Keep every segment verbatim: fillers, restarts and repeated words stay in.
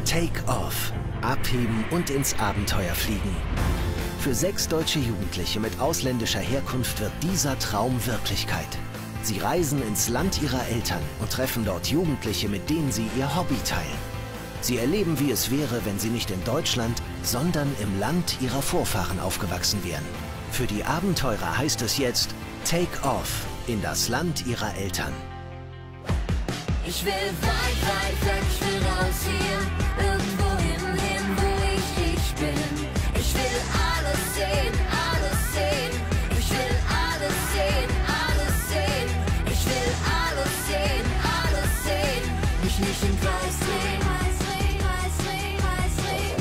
Take Off. Abheben und ins Abenteuer fliegen. Für sechs deutsche Jugendliche mit ausländischer Herkunft wird dieser Traum Wirklichkeit. Sie reisen ins Land ihrer Eltern und treffen dort Jugendliche, mit denen sie ihr Hobby teilen. Sie erleben, wie es wäre, wenn sie nicht in Deutschland, sondern im Land ihrer Vorfahren aufgewachsen wären. Für die Abenteurer heißt es jetzt Take Off in das Land ihrer Eltern. Ich will weit, weit weg, ich will raus hier, irgendwo hin, hin, wo ich ich bin. Ich will alles sehen, alles sehen. Ich will alles sehen, alles sehen. Ich will alles sehen, alles sehen. Mich nicht im Kreis drehen. Kreis drehen, Kreis drehen, Kreis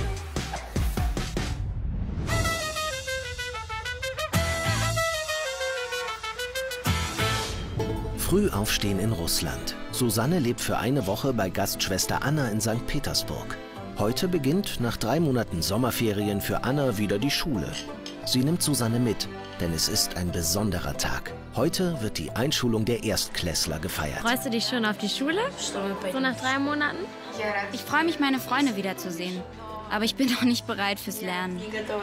drehen. Früh aufstehen in Russland. Susanne lebt für eine Woche bei Gastschwester Anna in Sankt Petersburg. Heute beginnt nach drei Monaten Sommerferien für Anna wieder die Schule. Sie nimmt Susanne mit, denn es ist ein besonderer Tag. Heute wird die Einschulung der Erstklässler gefeiert. Freust du dich schon auf die Schule? So nach drei Monaten? Ich freue mich, meine Freunde wiederzusehen. Aber ich bin noch nicht bereit fürs Lernen.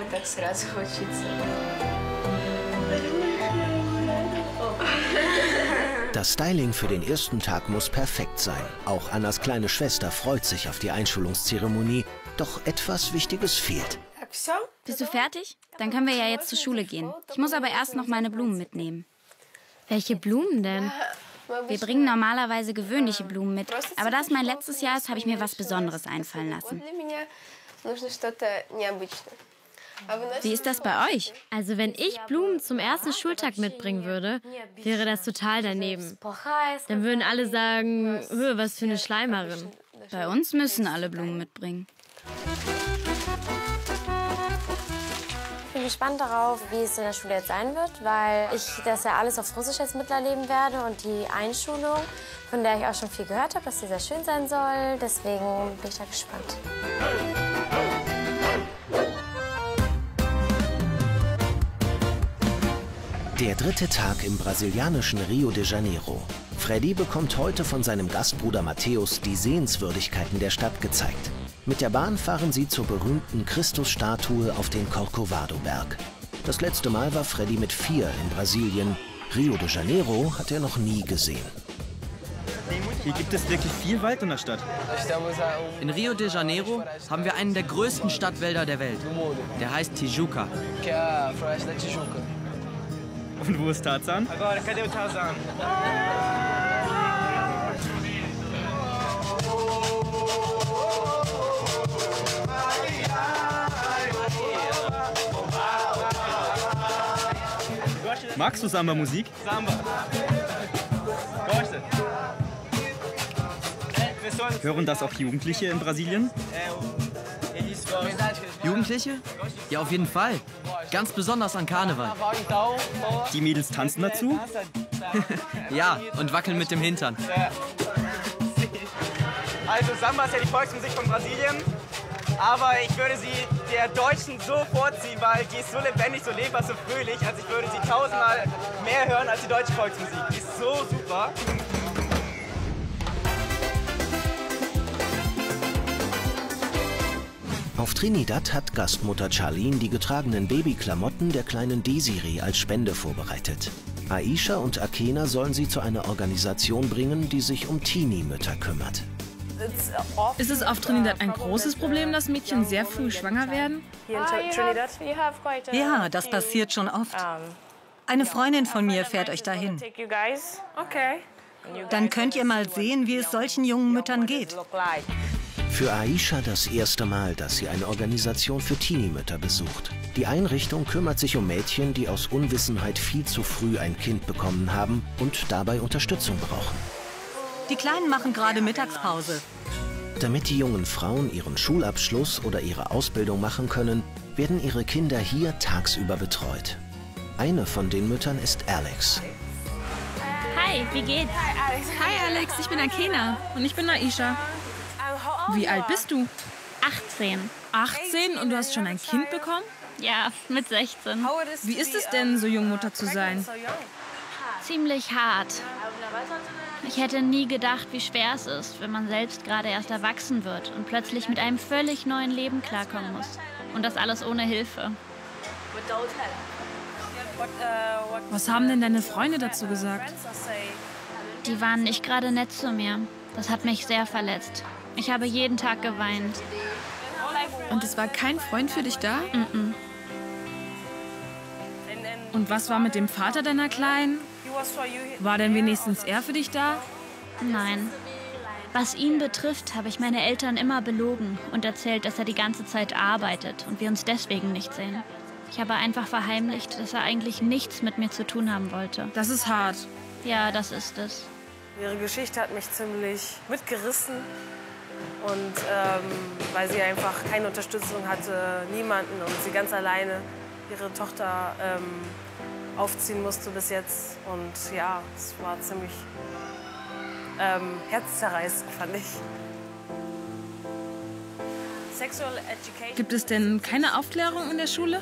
Das Styling für den ersten Tag muss perfekt sein. Auch Annas kleine Schwester freut sich auf die Einschulungszeremonie. Doch etwas Wichtiges fehlt. Bist du fertig? Dann können wir ja jetzt zur Schule gehen. Ich muss aber erst noch meine Blumen mitnehmen. Welche Blumen denn? Wir bringen normalerweise gewöhnliche Blumen mit. Aber da es mein letztes Jahr ist, habe ich mir was Besonderes einfallen lassen. Wie ist das bei euch? Also wenn ich Blumen zum ersten Schultag mitbringen würde, wäre das total daneben. Dann würden alle sagen, was für eine Schleimerin. Bei uns müssen alle Blumen mitbringen. Ich bin gespannt darauf, wie es in der Schule jetzt sein wird, weil ich das ja alles auf Russisch jetzt miterleben werde und die Einschulung, von der ich auch schon viel gehört habe, dass sie sehr schön sein soll. Deswegen bin ich da gespannt. Der dritte Tag im brasilianischen Rio de Janeiro. Freddy bekommt heute von seinem Gastbruder Matthäus die Sehenswürdigkeiten der Stadt gezeigt. Mit der Bahn fahren sie zur berühmten Christusstatue auf den Corcovado-Berg. Das letzte Mal war Freddy mit vier in Brasilien. Rio de Janeiro hat er noch nie gesehen. Hier gibt es wirklich viel Wald in der Stadt. In Rio de Janeiro haben wir einen der größten Stadtwälder der Welt. Der heißt Tijuca. Und wo ist Tarzan? Magst du Samba-Musik? Hören das auch Jugendliche in Brasilien? Jugendliche? Ja, auf jeden Fall. Ganz besonders an Karneval. Die Mädels tanzen dazu? Ja, und wackeln mit dem Hintern. Also Samba ist ja die Volksmusik von Brasilien. Aber ich würde sie der Deutschen so vorziehen, weil die ist so lebendig, so lebhaft, so fröhlich. Also ich würde sie tausendmal mehr hören als die deutsche Volksmusik. Die ist so super. Auf Trinidad hat Gastmutter Charlene die getragenen Babyklamotten der kleinen Desiree als Spende vorbereitet. Aisha und Akena sollen sie zu einer Organisation bringen, die sich um Teenie-Mütter kümmert. Ist es auf Trinidad ein großes Problem, dass Mädchen sehr früh schwanger werden? Ja, das passiert schon oft. Eine Freundin von mir fährt euch dahin. Dann könnt ihr mal sehen, wie es solchen jungen Müttern geht. Für Aisha das erste Mal, dass sie eine Organisation für Teenie-Mütter besucht. Die Einrichtung kümmert sich um Mädchen, die aus Unwissenheit viel zu früh ein Kind bekommen haben und dabei Unterstützung brauchen. Die Kleinen machen gerade Mittagspause. Damit die jungen Frauen ihren Schulabschluss oder ihre Ausbildung machen können, werden ihre Kinder hier tagsüber betreut. Eine von den Müttern ist Alex. Hi, wie geht's? Hi Alex, ich bin Akena und ich bin Aisha. Wie alt bist du? achtzehn. achtzehn und du hast schon ein Kind bekommen? Ja, mit sechzehn. Wie ist es denn, so jung Mutter zu sein? Ziemlich hart. Ich hätte nie gedacht, wie schwer es ist, wenn man selbst gerade erst erwachsen wird und plötzlich mit einem völlig neuen Leben klarkommen muss. Und das alles ohne Hilfe. Was haben denn deine Freunde dazu gesagt? Die waren nicht gerade nett zu mir. Das hat mich sehr verletzt. Ich habe jeden Tag geweint. Und es war kein Freund für dich da? Mm-mm. Und was war mit dem Vater deiner Kleinen? War denn wenigstens er für dich da? Nein. Was ihn betrifft, habe ich meine Eltern immer belogen und erzählt, dass er die ganze Zeit arbeitet und wir uns deswegen nicht sehen. Ich habe einfach verheimlicht, dass er eigentlich nichts mit mir zu tun haben wollte. Das ist hart. Ja, das ist es. Ihre Geschichte hat mich ziemlich mitgerissen. Und ähm, weil sie einfach keine Unterstützung hatte, niemanden und sie ganz alleine ihre Tochter ähm, aufziehen musste bis jetzt. Und ja, es war ziemlich ähm, herzzerreißend, fand ich. Gibt es denn keine Aufklärung in der Schule?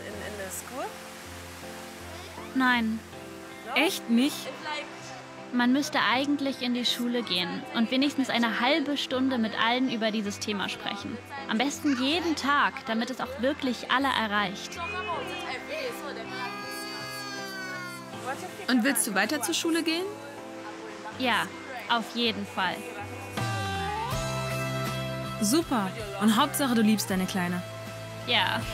Nein. Echt nicht? Man müsste eigentlich in die Schule gehen und wenigstens eine halbe Stunde mit allen über dieses Thema sprechen. Am besten jeden Tag, damit es auch wirklich alle erreicht. Und willst du weiter zur Schule gehen? Ja, auf jeden Fall. Super. Und Hauptsache, du liebst deine Kleine. Ja.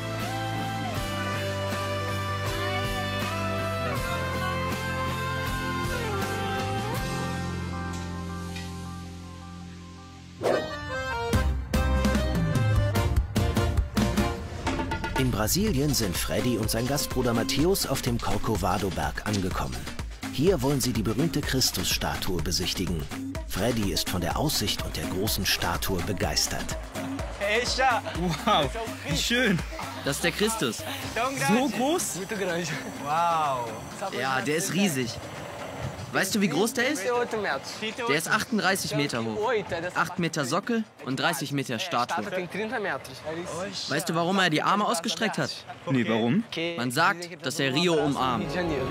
In Brasilien sind Freddy und sein Gastbruder Matthäus auf dem Corcovado-Berg angekommen. Hier wollen sie die berühmte Christusstatue besichtigen. Freddy ist von der Aussicht und der großen Statue begeistert. Wow, wie schön. Das ist der Christus. So groß? Wow. Ja, der ist riesig. Weißt du, wie groß der ist? Der ist achtunddreißig Meter hoch. acht Meter Sockel und dreißig Meter Statue. Weißt du, warum er die Arme ausgestreckt hat? Nee, warum? Man sagt, dass er Rio umarmt.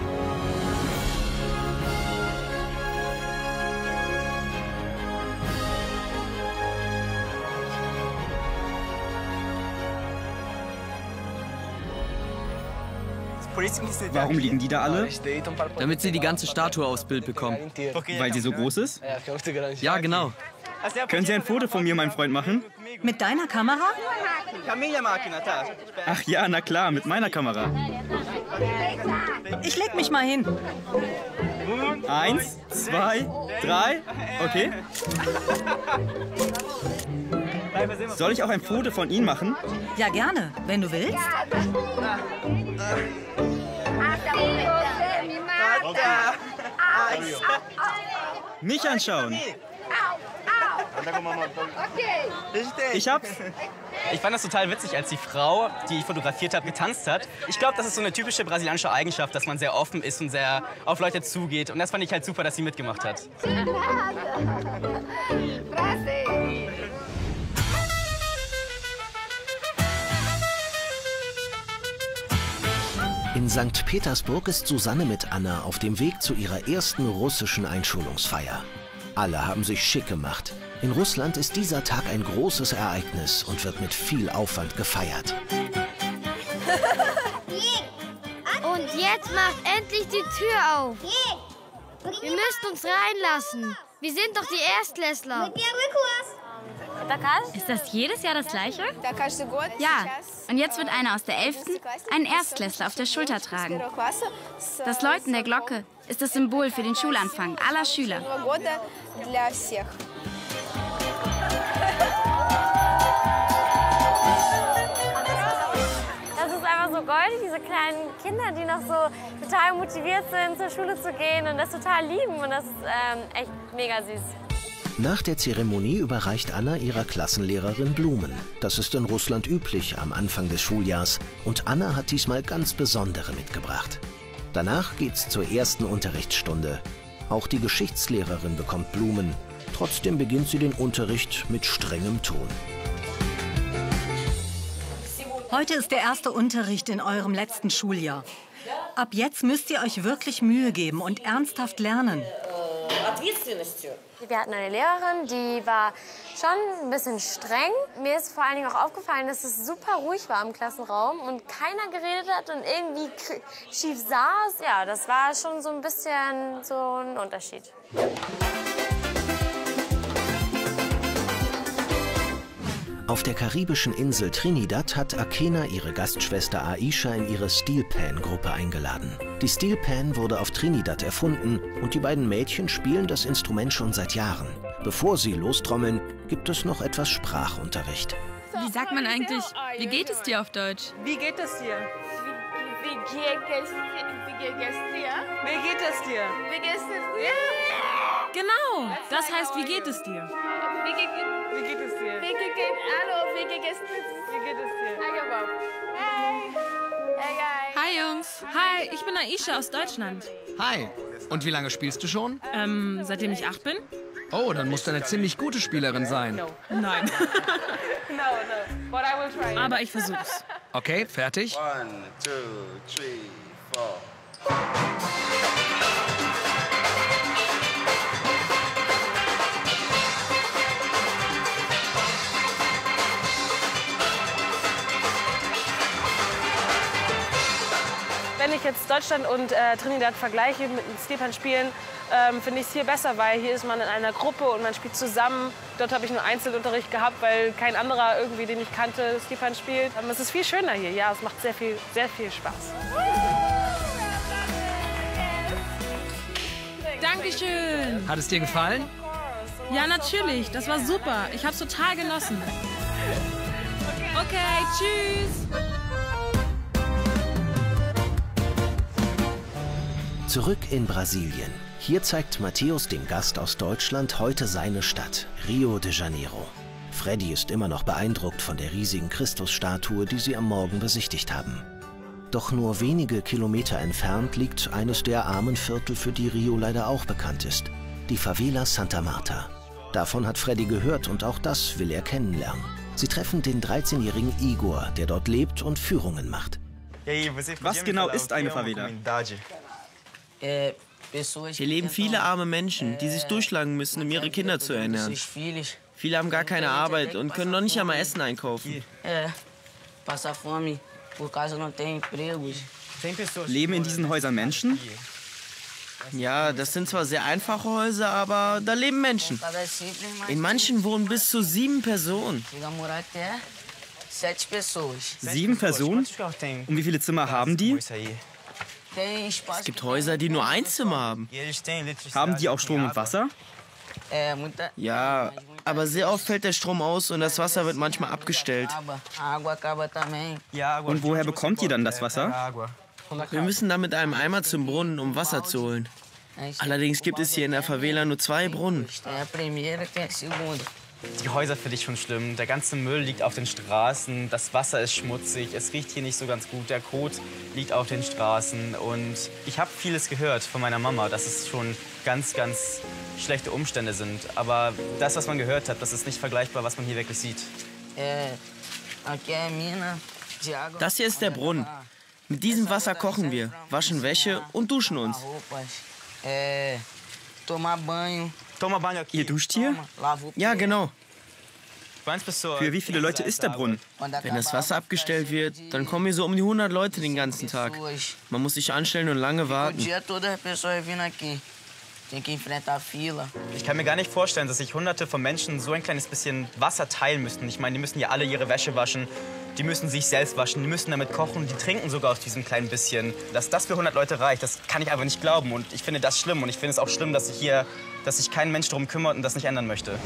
Warum liegen die da alle? Damit sie die ganze Statue aufs Bild bekommen. Weil sie so groß ist? Ja, genau. Können Sie ein Foto von mir, mein Freund, machen? Mit deiner Kamera? Ach ja, na klar, mit meiner Kamera. Ich leg mich mal hin. Eins, zwei, drei, okay. Soll ich auch ein Foto von Ihnen machen? Ja, gerne, wenn du willst. Mich anschauen. Ich hab's. Ich fand das total witzig, als die Frau, die ich fotografiert habe, getanzt hat. Ich glaube, das ist so eine typische brasilianische Eigenschaft, dass man sehr offen ist und sehr auf Leute zugeht. Und das fand ich halt super, dass sie mitgemacht hat. In Sankt Petersburg ist Susanne mit Anna auf dem Weg zu ihrer ersten russischen Einschulungsfeier. Alle haben sich schick gemacht. In Russland ist dieser Tag ein großes Ereignis und wird mit viel Aufwand gefeiert. Und jetzt macht endlich die Tür auf. Wir müssen uns reinlassen. Wir sind doch die Erstklässler. Ist das jedes Jahr das Gleiche? Ja, und jetzt wird einer aus der elften einen Erstklässler auf der Schulter tragen. Das Läuten der Glocke ist das Symbol für den Schulanfang aller Schüler. Das ist einfach so goldig, diese kleinen Kinder, die noch so total motiviert sind, zur Schule zu gehen und das total lieben. Und das ist ähm, echt mega süß. Nach der Zeremonie überreicht Anna ihrer Klassenlehrerin Blumen. Das ist in Russland üblich am Anfang des Schuljahrs und Anna hat diesmal ganz besondere mitgebracht. Danach geht's zur ersten Unterrichtsstunde. Auch die Geschichtslehrerin bekommt Blumen. Trotzdem beginnt sie den Unterricht mit strengem Ton. Heute ist der erste Unterricht in eurem letzten Schuljahr. Ab jetzt müsst ihr euch wirklich Mühe geben und ernsthaft lernen. Wir hatten eine Lehrerin, die war schon ein bisschen streng. Mir ist vor allen Dingen auch aufgefallen, dass es super ruhig war im Klassenraum und keiner geredet hat und irgendwie schief saß. Ja, das war schon so ein bisschen so ein Unterschied. Auf der karibischen Insel Trinidad hat Akena ihre Gastschwester Aisha in ihre Steel Pan-Gruppe eingeladen. Die Steel Pan wurde auf Trinidad erfunden und die beiden Mädchen spielen das Instrument schon seit Jahren. Bevor sie lostrommeln, gibt es noch etwas Sprachunterricht. Wie sagt man eigentlich, wie geht es dir auf Deutsch? Wie geht es dir? Wie geht es dir? Wie geht es dir? Wie geht es dir? Wie geht es dir? Genau, das heißt, wie geht es dir? Wie geht, wie geht es dir? Wie geht es Hallo, wie geht es dir? Wie geht es dir? Hey. Hey, hey. Hi, Jungs. Hi, ich bin Aisha aus Deutschland. Hi. Und wie lange spielst du schon? Ähm, seitdem ich acht bin. Oh, dann musst du eine ziemlich gute Spielerin sein. Nein. No, no. But I will try. Aber ich versuch's. Okay, fertig? One, two, three, four. Wenn ich jetzt Deutschland und äh, Trinidad vergleiche mit den Steel Pan spielen, ähm, finde ich es hier besser, weil hier ist man in einer Gruppe und man spielt zusammen. Dort habe ich nur Einzelunterricht gehabt, weil kein anderer irgendwie, den ich kannte, Steel Pan spielt. Ähm, es ist viel schöner hier, ja, es macht sehr viel, sehr viel Spaß. Dankeschön. Hat es dir gefallen? Ja, natürlich. Das war super. Ich hab's total genossen. Okay, tschüss. Zurück in Brasilien. Hier zeigt Matthäus dem Gast aus Deutschland heute seine Stadt, Rio de Janeiro. Freddy ist immer noch beeindruckt von der riesigen Christusstatue, die sie am Morgen besichtigt haben. Doch nur wenige Kilometer entfernt liegt eines der armen Viertel, für die Rio leider auch bekannt ist. Die Favela Santa Marta. Davon hat Freddy gehört und auch das will er kennenlernen. Sie treffen den dreizehnjährigen Igor, der dort lebt und Führungen macht. Was genau ist eine Favela? Hier leben viele arme Menschen, die sich durchschlagen müssen, um ihre Kinder zu ernähren. Viele haben gar keine Arbeit und können noch nicht einmal Essen einkaufen. Leben in diesen Häusern Menschen? Ja, das sind zwar sehr einfache Häuser, aber da leben Menschen. In manchen wohnen bis zu sieben Personen. Sieben Personen? Und wie viele Zimmer haben die? Es gibt Häuser, die nur ein Zimmer haben. Haben die auch Strom und Wasser? Ja, aber sehr oft fällt der Strom aus und das Wasser wird manchmal abgestellt. Und woher bekommt ihr dann das Wasser? Wir müssen dann mit einem Eimer zum Brunnen, um Wasser zu holen. Allerdings gibt es hier in der Favela nur zwei Brunnen. Die Häuser finde ich schon schlimm. Der ganze Müll liegt auf den Straßen, das Wasser ist schmutzig, es riecht hier nicht so ganz gut, der Kot liegt auf den Straßen. Und ich habe vieles gehört von meiner Mama, dass es schon ganz, ganz schlechte Umstände sind. Aber das, was man gehört hat, das ist nicht vergleichbar, was man hier wirklich sieht. Das hier ist der Brunnen. Mit diesem Wasser kochen wir, waschen Wäsche und duschen uns. Ihr duscht hier? Ja, genau. Für wie viele Leute ist der Brunnen? Wenn das Wasser abgestellt wird, dann kommen hier so um die hundert Leute den ganzen Tag. Man muss sich anstellen und lange warten. Ich kann mir gar nicht vorstellen, dass sich Hunderte von Menschen so ein kleines bisschen Wasser teilen müssen. Ich meine, die müssen ja alle ihre Wäsche waschen, die müssen sich selbst waschen, die müssen damit kochen, die trinken sogar aus diesem kleinen bisschen. Dass das für hundert Leute reicht, das kann ich einfach nicht glauben. Und ich finde das schlimm. Und ich finde es auch schlimm, dass sich hier, dass sich kein Mensch darum kümmert und das nicht ändern möchte.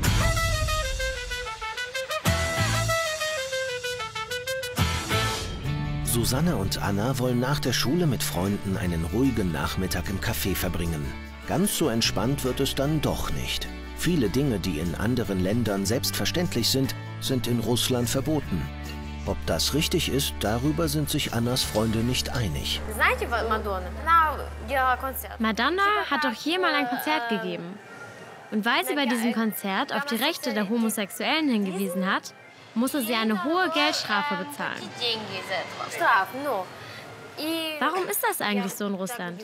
Susanne und Anna wollen nach der Schule mit Freunden einen ruhigen Nachmittag im Café verbringen. Ganz so entspannt wird es dann doch nicht. Viele Dinge, die in anderen Ländern selbstverständlich sind, sind in Russland verboten. Ob das richtig ist, darüber sind sich Annas Freunde nicht einig. Madonna hat doch hier mal ein Konzert gegeben. Und weil sie bei diesem Konzert auf die Rechte der Homosexuellen hingewiesen hat, musste sie eine hohe Geldstrafe bezahlen. Warum ist das eigentlich so in Russland?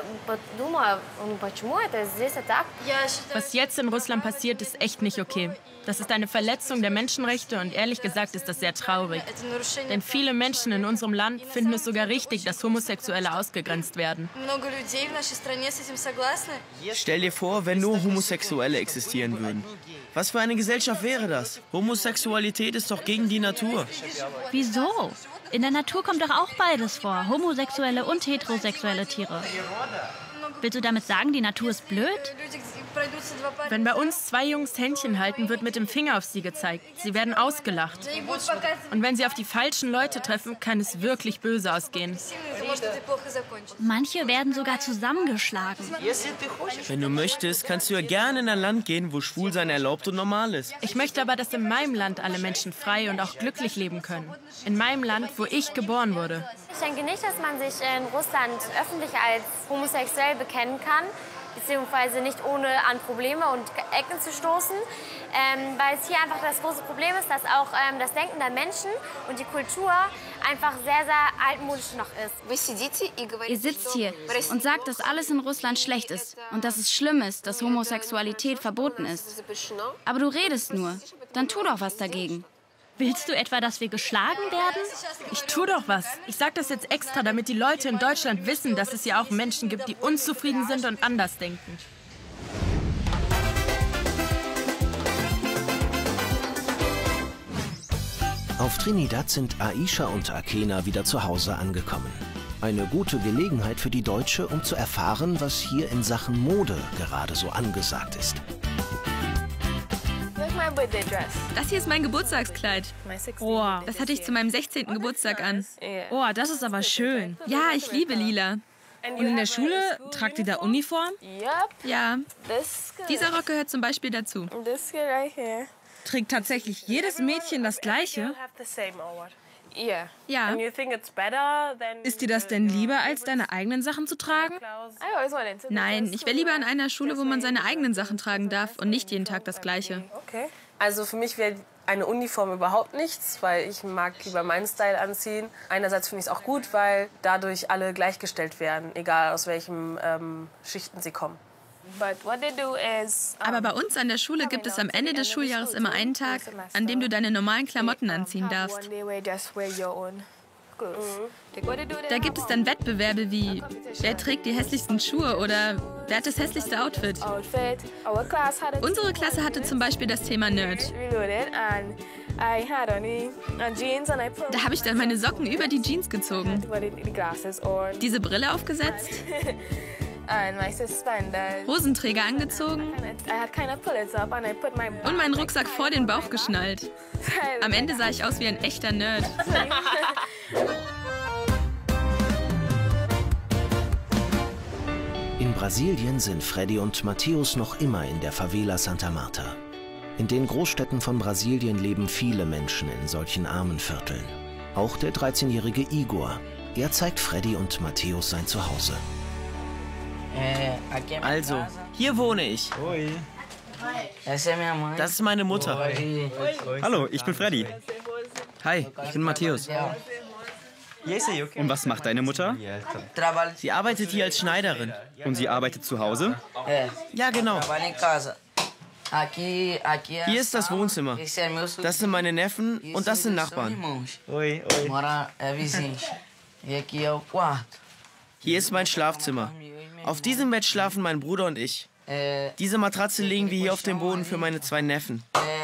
Was jetzt in Russland passiert, ist echt nicht okay. Das ist eine Verletzung der Menschenrechte und ehrlich gesagt ist das sehr traurig. Denn viele Menschen in unserem Land finden es sogar richtig, dass Homosexuelle ausgegrenzt werden. Stell dir vor, wenn nur Homosexuelle existieren würden. Was für eine Gesellschaft wäre das? Homosexualität ist doch gegen die Natur. Wieso? In der Natur kommt doch auch beides vor. Homosexuelle und heterosexuelle Tiere. Willst du damit sagen, die Natur ist blöd? Wenn bei uns zwei Jungs Händchen halten, wird mit dem Finger auf sie gezeigt. Sie werden ausgelacht. Und wenn sie auf die falschen Leute treffen, kann es wirklich böse ausgehen. Manche werden sogar zusammengeschlagen. Wenn du möchtest, kannst du ja gerne in ein Land gehen, wo Schwulsein erlaubt und normal ist. Ich möchte aber, dass in meinem Land alle Menschen frei und auch glücklich leben können. In meinem Land, wo ich geboren wurde. Ich denke nicht, dass man sich in Russland öffentlich als homosexuell bekennen kann, beziehungsweise nicht ohne an Probleme und Ecken zu stoßen, ähm, weil es hier einfach das große Problem ist, dass auch ähm, das Denken der Menschen und die Kultur einfach sehr, sehr altmodisch noch ist. Ihr sitzt hier und sagt, dass alles in Russland schlecht ist und dass es schlimm ist, dass Homosexualität verboten ist. Aber du redest nur. Dann tu doch was dagegen. Willst du etwa, dass wir geschlagen werden? Ich tu doch was. Ich sag das jetzt extra, damit die Leute in Deutschland wissen, dass es ja auch Menschen gibt, die unzufrieden sind und anders denken. Auf Trinidad sind Aisha und Akena wieder zu Hause angekommen. Eine gute Gelegenheit für die Deutsche, um zu erfahren, was hier in Sachen Mode gerade so angesagt ist. Das hier ist mein Geburtstagskleid. Oh, Das hatte ich zu meinem sechzehnten Geburtstag an. oh, das ist aber schön. Ja, ich liebe lila. Und in der Schule tragt ihr da Uniform? Ja. Dieser Rock gehört zum Beispiel dazu. Trägt tatsächlich jedes Mädchen das Gleiche? Ja. Ist dir das denn lieber, als deine eigenen Sachen zu tragen? Nein, ich wäre lieber an einer Schule, wo man seine eigenen Sachen tragen darf und nicht jeden Tag das Gleiche. Also für mich wäre eine Uniform überhaupt nichts, weil ich mag lieber meinen Style anziehen. Einerseits finde ich es auch gut, weil dadurch alle gleichgestellt werden, egal aus welchen ähm, Schichten sie kommen. Aber bei uns an der Schule gibt es am Ende des Schuljahres immer einen Tag, an dem du deine normalen Klamotten anziehen darfst. Da gibt es dann Wettbewerbe wie, wer trägt die hässlichsten Schuhe oder wer hat das hässlichste Outfit. Unsere Klasse hatte zum Beispiel das Thema Nerd. Da habe ich dann meine Socken über die Jeans gezogen, diese Brille aufgesetzt, Hosenträger angezogen und meinen Rucksack vor den Bauch geschnallt. Am Ende sah ich aus wie ein echter Nerd. In Brasilien sind Freddy und Matthäus noch immer in der Favela Santa Marta. In den Großstädten von Brasilien leben viele Menschen in solchen armen Vierteln. Auch der dreizehnjährige Igor. Er zeigt Freddy und Matthäus sein Zuhause. Also, hier wohne ich. Das ist meine Mutter. Hallo, ich bin Freddy. Hi, ich bin Matthäus. Und was macht deine Mutter? Sie arbeitet hier als Schneiderin. Und sie arbeitet zu Hause? Ja, genau. Hier ist das Wohnzimmer. Das sind meine Neffen und das sind Nachbarn. Hier ist mein Schlafzimmer. Auf diesem Bett schlafen mein Bruder und ich. Diese Matratze legen wir hier auf den Boden für meine zwei Neffen.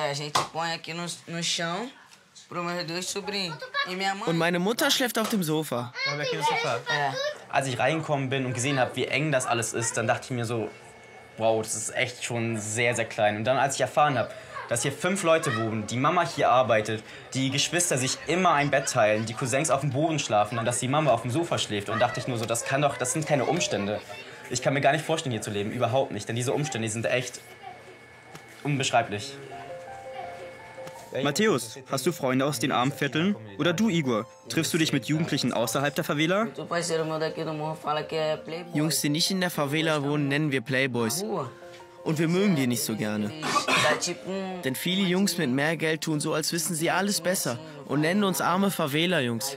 Und meine Mutter schläft auf dem Sofa. Als ich reingekommen bin und gesehen habe, wie eng das alles ist, dann dachte ich mir so, wow, das ist echt schon sehr, sehr klein. Und dann, als ich erfahren habe, dass hier fünf Leute wohnen, die Mama hier arbeitet, die Geschwister sich immer ein Bett teilen, die Cousins auf dem Boden schlafen und dass die Mama auf dem Sofa schläft. Und dachte ich nur so, das kann doch, das sind keine Umstände. Ich kann mir gar nicht vorstellen, hier zu leben, überhaupt nicht. Denn diese Umstände, die sind echt unbeschreiblich. Matthäus, hast du Freunde aus den armen Vierteln? Oder du, Igor, triffst du dich mit Jugendlichen außerhalb der Favela? Jungs, die nicht in der Favela wohnen, nennen wir Playboys. Und wir mögen die nicht so gerne. Denn viele Jungs mit mehr Geld tun so, als wissen sie alles besser und nennen uns arme Favela-Jungs.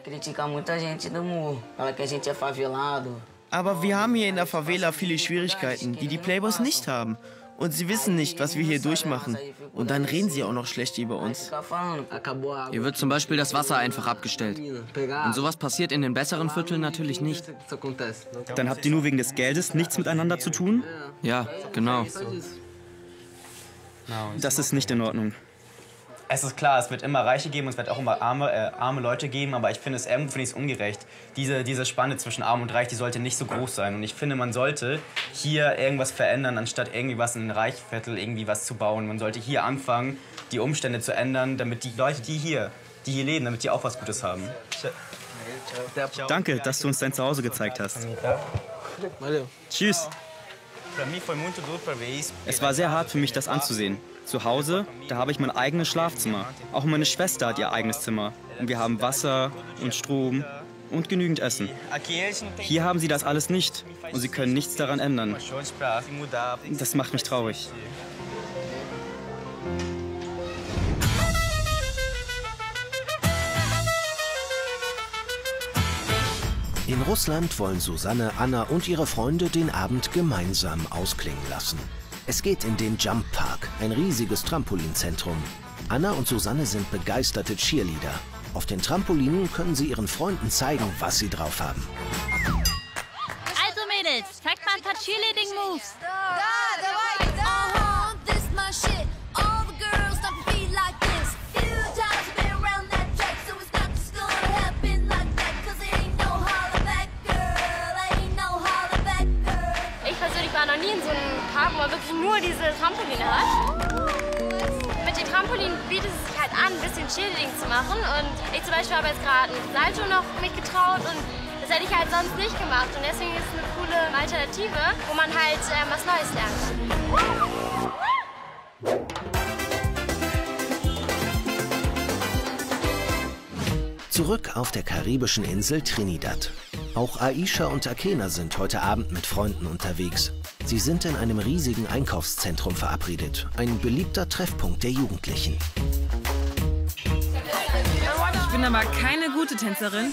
Aber wir haben hier in der Favela viele Schwierigkeiten, die die Playboys nicht haben. Und sie wissen nicht, was wir hier durchmachen. Und dann reden sie auch noch schlecht über uns. Hier wird zum Beispiel das Wasser einfach abgestellt. Und sowas passiert in den besseren Vierteln natürlich nicht. Dann habt ihr nur wegen des Geldes nichts miteinander zu tun? Ja, genau. Das ist nicht in Ordnung. Es ist klar, es wird immer Reiche geben und es wird auch immer arme, äh, arme Leute geben, aber ich finde es irgendwo finde ich es ungerecht. Diese, diese Spanne zwischen Arm und Reich, die sollte nicht so groß sein. Und ich finde, man sollte hier irgendwas verändern, anstatt irgendwie was in ein Reichsviertel irgendwie was zu bauen. Man sollte hier anfangen, die Umstände zu ändern, damit die Leute, die hier, die hier leben, damit die auch was Gutes haben. Danke, dass du uns dein Zuhause gezeigt hast. Tschüss. Es war sehr hart für mich, das anzusehen. Zu Hause, da habe ich mein eigenes Schlafzimmer. Auch meine Schwester hat ihr eigenes Zimmer. Und wir haben Wasser und Strom und genügend Essen. Hier haben sie das alles nicht und sie können nichts daran ändern. Das macht mich traurig. In Russland wollen Susanne, Anna und ihre Freunde den Abend gemeinsam ausklingen lassen. Es geht in den Jump Park, ein riesiges Trampolinzentrum. Anna und Susanne sind begeisterte Cheerleader. Auf den Trampolinen können sie ihren Freunden zeigen, was sie drauf haben. Also Mädels, zeigt mal ein paar Cheerleading-Moves. Ich war noch nie in so einem Park, wo man wirklich nur diese Trampoline hat. Mit den Trampolinen bietet es sich halt an, ein bisschen Cheerleading zu machen. Und ich zum Beispiel habe jetzt gerade ein Salto noch mitgetraut und das hätte ich halt sonst nicht gemacht. Und deswegen ist es eine coole Alternative, wo man halt äh, was Neues lernt. Zurück auf der karibischen Insel Trinidad. Auch Aisha und Akena sind heute Abend mit Freunden unterwegs. Sie sind in einem riesigen Einkaufszentrum verabredet, ein beliebter Treffpunkt der Jugendlichen. Ich bin aber keine gute Tänzerin.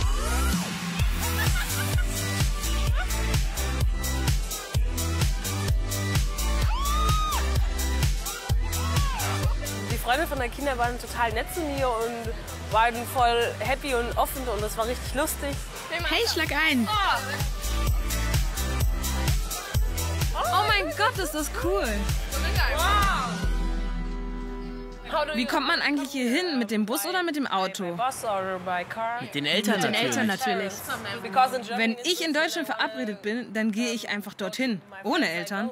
Die Freunde von Akena waren total nett zu mir und waren voll happy und offen und das war richtig lustig. Hey, schlag ein! Oh mein Gott, ist das cool! Wie kommt man eigentlich hier hin? Mit dem Bus oder mit dem Auto? Mit den Eltern Mit den natürlich. Eltern natürlich. Wenn ich in Deutschland verabredet bin, dann gehe ich einfach dorthin. Ohne Eltern.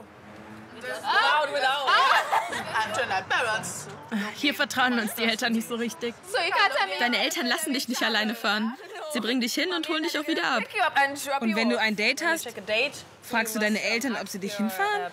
Hier vertrauen uns die Eltern nicht so richtig. Deine Eltern lassen dich nicht alleine fahren. Sie bringen dich hin und holen dich auch wieder ab. Und wenn du ein Date hast, fragst du deine Eltern, ob sie dich hinfahren?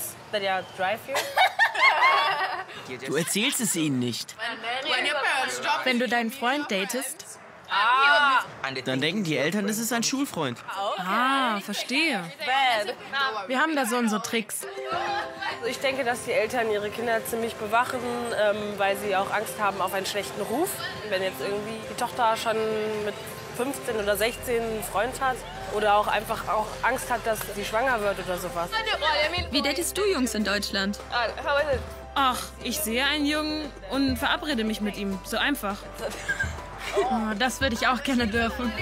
Du erzählst es ihnen nicht. Wenn du deinen Freund datest, Dann denken die Eltern, es ist ein Schulfreund. Ah, verstehe. Wir haben da so unsere Tricks. Ich denke, dass die Eltern ihre Kinder ziemlich bewachen, ähm, weil sie auch Angst haben auf einen schlechten Ruf. Wenn jetzt irgendwie die Tochter schon mit fünfzehn oder sechzehn einen Freund hat oder auch einfach auch Angst hat, dass sie schwanger wird oder sowas. Wie datest du Jungs in Deutschland? Ach, ich sehe einen Jungen und verabrede mich mit ihm. So einfach. Oh, das würde ich auch gerne dürfen.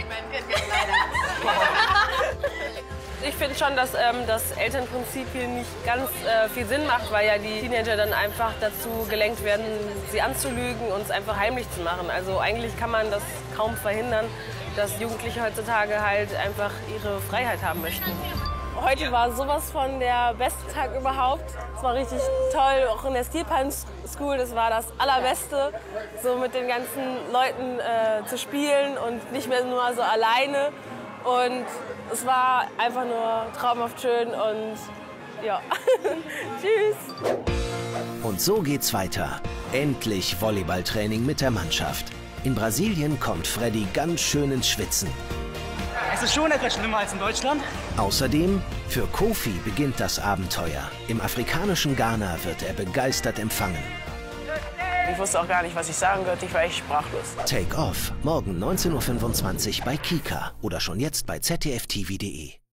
Ich finde schon, dass ähm, das Elternprinzip hier nicht ganz äh, viel Sinn macht, weil ja die Teenager dann einfach dazu gelenkt werden, sie anzulügen und es einfach heimlich zu machen. Also eigentlich kann man das kaum verhindern, dass Jugendliche heutzutage halt einfach ihre Freiheit haben möchten. Heute war sowas von der beste Tag überhaupt. Es war richtig toll, auch in der Steel Punch School, das war das Allerbeste, so mit den ganzen Leuten äh, zu spielen und nicht mehr nur so alleine. Und es war einfach nur traumhaft schön und ja, tschüss. Und so geht's weiter. Endlich Volleyballtraining mit der Mannschaft. In Brasilien kommt Freddy ganz schön ins Schwitzen. Das ist schon etwas schlimmer als in Deutschland. Außerdem, für Kofi beginnt das Abenteuer. Im afrikanischen Ghana wird er begeistert empfangen. Ich wusste auch gar nicht, was ich sagen würde. Ich war echt sprachlos. Take Off, morgen neunzehn Uhr fünfundzwanzig bei Kika oder schon jetzt bei Z D F T V punkt de.